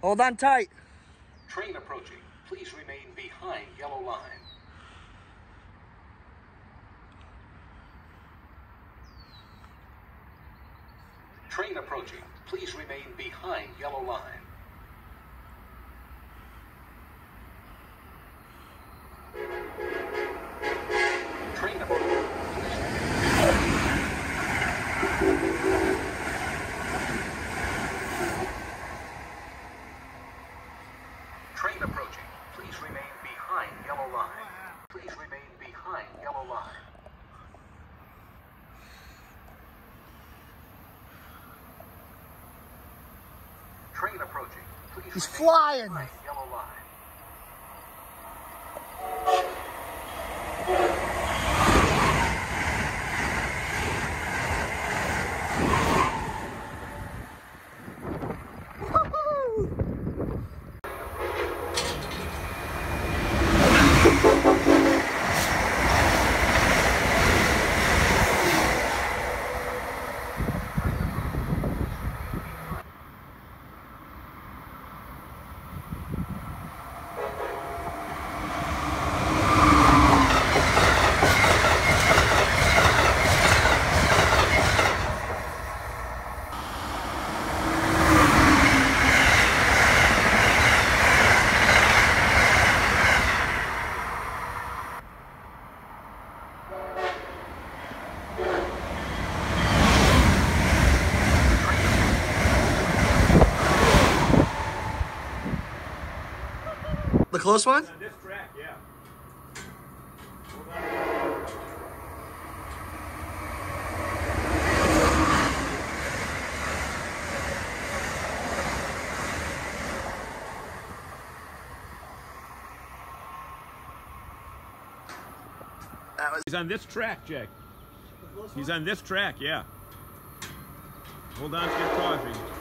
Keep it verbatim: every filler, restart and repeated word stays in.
Hold on tight. Train approaching. Please remain behind yellow line. Train approaching. Please remain behind yellow line. Train approaching. Train approaching. Please remain behind yellow line. Please remain behind yellow line. Train approaching. Please He's remain flying. behind yellow line. The close one? On this track, yeah. That was He's on this track, Jack. He's on this track, yeah. Hold on to your coffee.